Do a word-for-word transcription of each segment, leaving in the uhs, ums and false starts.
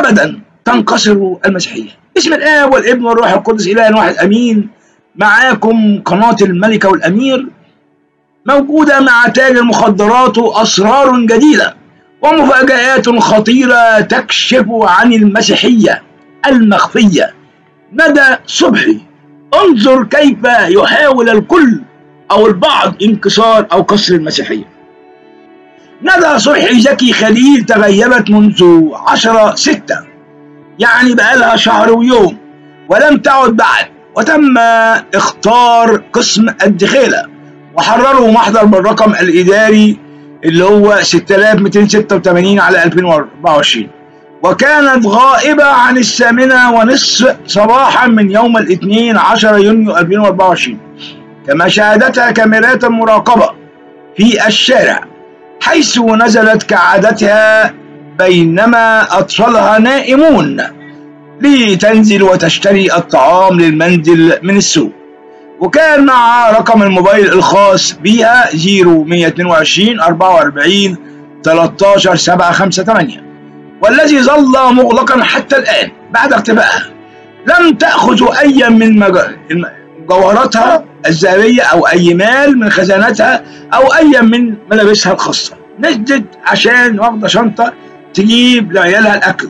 أبدا تنكسر المسيحية. باسم الآب والابن والروح القدس إله واحد أمين. معاكم قناة الملكة والأمير، موجودة مع تاجر المخدرات أسرار جديدة ومفاجآت خطيرة تكشف عن المسيحية المخفية. ندى صبحي، انظر كيف يحاول الكل أو البعض انكسار أو كسر المسيحية. ندى صبحي زكي خليل تغيبت منذ عشرة ستة، يعني بقالها شهر ويوم ولم تعد بعد، وتم اختار قسم الدخيلة وحرروا محضر بالرقم الإداري اللي هو ستة آلاف ومئتين وستة وثمانين على ألفين وأربعة وعشرين، وكانت غائبة عن الثامنة ونصف صباحا من يوم الاثنين عشر يونيو ألفين وأربعة وعشرين، كما شاهدتها كاميرات المراقبة في الشارع، حيث نزلت كعادتها بينما أطفالها نائمون لتنزل وتشتري الطعام للمنزل من السوق، وكان مع رقم الموبايل الخاص بها صفر مئة واثنين وعشرين أربعة وأربعين ثلاثة عشر سبعة خمسة ثمانية، والذي ظل مغلقا حتى الآن بعد اختفائها. لم تأخذ أي من جوهراتها الذهبية أو أي مال من خزانتها أو أي من ملابسها الخاصة. نزلت عشان واخدة شنطة تجيب لعيالها الأكل.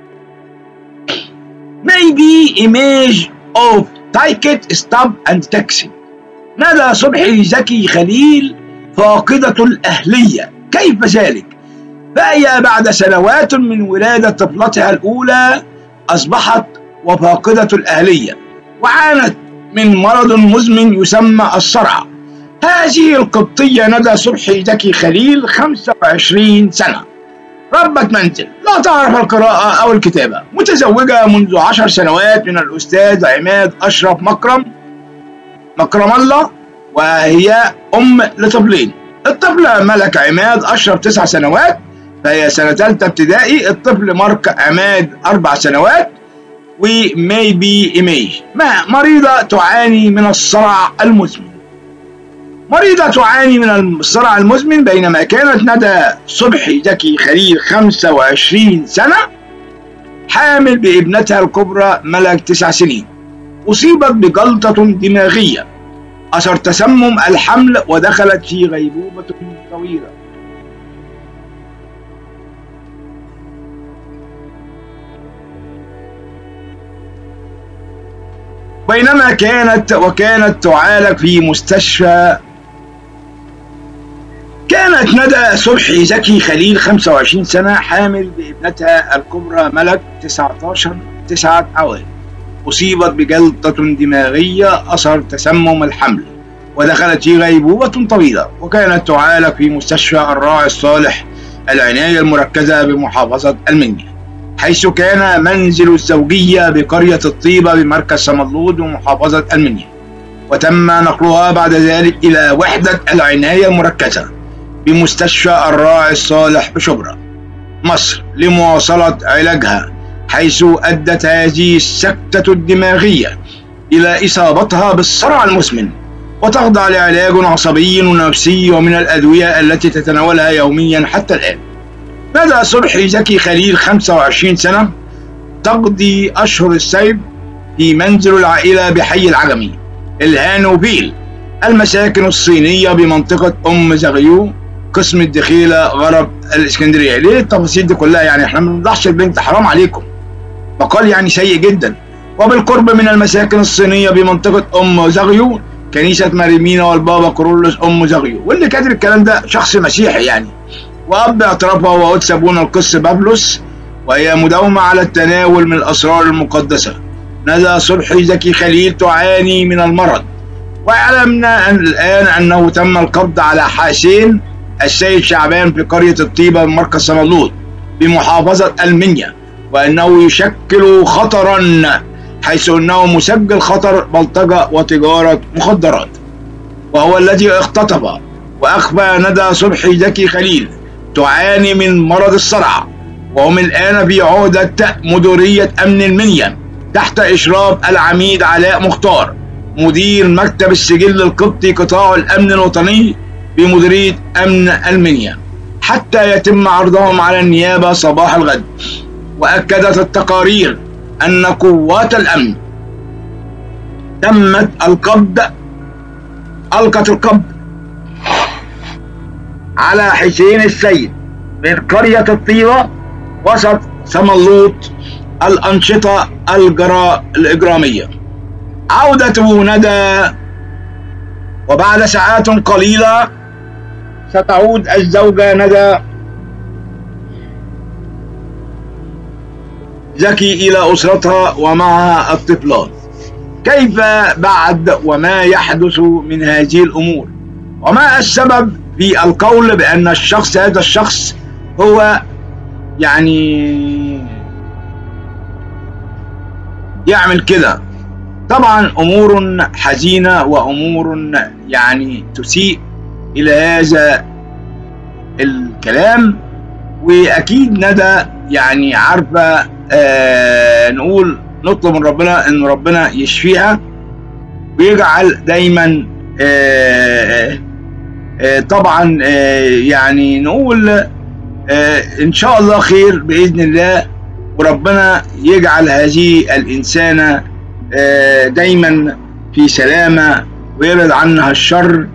Maybe image of ticket stop and taxi. ندى صبحي زكي خليل فاقدة الأهلية. كيف ذلك؟ فهي بعد سنوات من ولادة طفلتها الأولى أصبحت وفاقدة الأهلية، وعانت من مرض مزمن يسمى الصرع. هذه القبطية ندى صبحي زكي خليل خمسة وعشرين سنة، ربة منزل لا تعرف القراءة أو الكتابة، متزوجة منذ عشر سنوات من الأستاذ عماد أشرف مكرم مكرم الله، وهي أم لطفلين. الطفل ملك عماد أشرف تسع سنوات، فهي سنة ثالثة ابتدائي. الطفل مارك عماد أربع سنوات. وميبي إيميج مريضة تعاني من الصرع المزمن. مريضة تعاني من الصرع المزمن بينما كانت ندى صبحي زكي خليل خمسة وعشرين سنة حامل بابنتها الكبرى ملك تسع سنين. أصيبت بجلطة دماغية أثر تسمم الحمل ودخلت في غيبوبة طويلة. بينما كانت وكانت تعالج في مستشفى. كانت ندى صبحي زكي خليل خمسة وعشرين سنة حامل بابنتها الكبرى ملك تسعة عشر تسعة عوام. أصيبت بجلطة دماغية أثر تسمم الحمل ودخلت في غيبوبة طويلة، وكانت تعالج في مستشفى الراعي الصالح العناية المركزة بمحافظة المنيا، حيث كان منزل الزوجية بقرية الطيبة بمركز سملوط بمحافظة المنيا، وتم نقلها بعد ذلك إلى وحدة العناية المركزة بمستشفى الراعي الصالح بشبرا مصر لمواصلة علاجها، حيث أدت هذه السكتة الدماغية إلى إصابتها بالصرع المزمن، وتخضع لعلاج عصبي ونفسي ومن الأدوية التي تتناولها يوميا حتى الآن. ندى صبحي زكي خليل خمسة وعشرين سنة تقضي أشهر الصيف في منزل العائلة بحي العجمي الهانوفيل المساكن الصينية بمنطقة أم زغيو قسم الدخيلة غرب الإسكندرية. ليه التفاصيل دي كلها؟ يعني احنا ما بنفضحش البنت، حرام عليكم، مقال يعني سيء جدا. وبالقرب من المساكن الصينية بمنطقة أم زغيو كنيسة ماريمينا والبابا كورولوس أم زغيو، واللي كاتب الكلام ده شخص مسيحي يعني، وأب اعترافها هو قدس أبونا القس بابلوس، وهي مداومة على التناول من الأسرار المقدسة. ندى صبحي زكي خليل تعاني من المرض، ويعلمنا الآن أنه تم القبض على حسين السيد شعبان في قرية الطيبة بمركز سملوط بمحافظة المنيا، وأنه يشكل خطرا حيث أنه مسجل خطر بلطجة وتجارة مخدرات، وهو الذي اختطف وأخفى ندى صبحي زكي خليل تعاني من مرض الصرع، وهم الآن في عهدة مديرية أمن المنيا تحت إشراف العميد علاء مختار مدير مكتب السجل القبطي قطاع الأمن الوطني بمديرية أمن المنيا، حتى يتم عرضهم على النيابة صباح الغد. وأكدت التقارير أن قوات الأمن تمت القبض ألقت القبض على حسين السيد من قرية الطيبة وسط سملوط الأنشطة الجرا... الإجرامية. عودته ندى، وبعد ساعات قليلة ستعود الزوجة ندى زكي إلى أسرتها ومعها الطفلان. كيف بعد وما يحدث من هذه الأمور؟ وما السبب في القول بأن الشخص هذا الشخص هو يعني يعمل كده؟ طبعا أمور حزينة وأمور يعني تسيء إلى هذا الكلام، وأكيد ندى يعني عارفة آه نقول نطلب من ربنا إن ربنا يشفيها ويجعل دايما آه آه طبعا آه يعني نقول آه إن شاء الله خير بإذن الله، وربنا يجعل هذه الإنسانة آه دايما في سلامة ويبعد عنها الشر.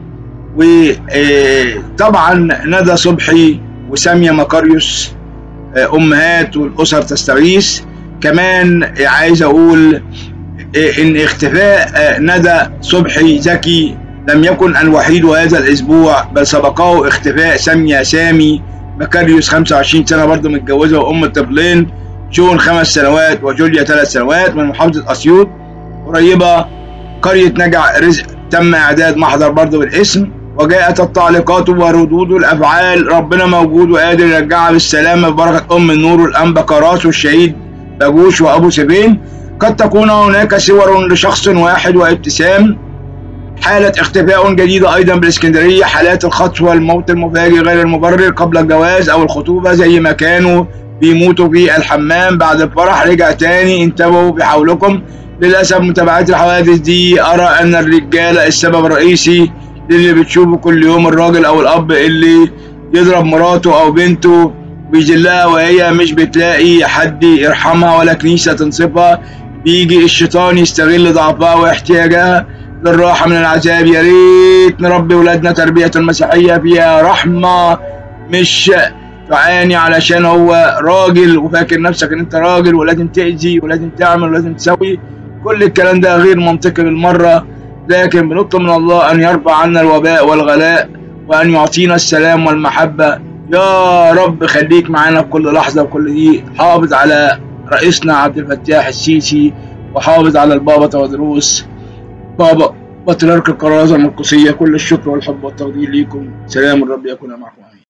وطبعا ندى صبحي وسامية مكاريوس آه أمهات والأسر تستغيث. كمان عايز أقول إن اختفاء ندى صبحي زكي لم يكن الوحيد هذا الأسبوع، بل سبقه اختفاء سامية سامي مكاريوس خمسة وعشرين سنة برضه متجوزة وأم طفلين، جون خمس سنوات وجوليا ثلاث سنوات، من محافظة أسيوط قريبة قرية نجع رزق. تم إعداد محضر برضه بالاسم، وجاءت التعليقات وردود الأفعال. ربنا موجود وقادر يرجعها بالسلامة ببركة أم النور والأنبا كراس والشهيد باجوش وأبو سيفين. قد تكون هناك صور لشخص واحد وابتسام. حالة اختفاء جديدة أيضا بالإسكندرية، حالات الخطف والموت المفاجئ غير المبرر قبل الجواز أو الخطوبة، زي ما كانوا بيموتوا في الحمام بعد الفرح رجع تاني. انتبهوا بحولكم. للأسف متابعة الحوادث دي أرى أن الرجالة السبب الرئيسي للي بتشوفه كل يوم، الراجل أو الأب اللي يضرب مراته أو بنته ويجلها وهي مش بتلاقي حد يرحمها ولا كنيسة تنصفها. بيجي الشيطان يستغل ضعفها واحتياجها للراحة من العذاب. يا ريت نربي ولادنا تربية المسيحية فيها رحمة، مش تعاني علشان هو راجل وفاكر نفسك ان انت راجل ولازم تأذي ولازم تعمل ولازم تسوي. كل الكلام ده غير منطقي بالمرة، لكن بنطلب من الله ان يرفع عنا الوباء والغلاء وان يعطينا السلام والمحبة. يا رب خليك معانا في كل لحظة وكل دقيقة. حافظ على رئيسنا عبد الفتاح السيسي، وحافظ على البابا تودروس بابا بطريرك الكرازة المرقسية. كل الشكر والحب والتقدير ليكم. سلام الرب يكون معكم.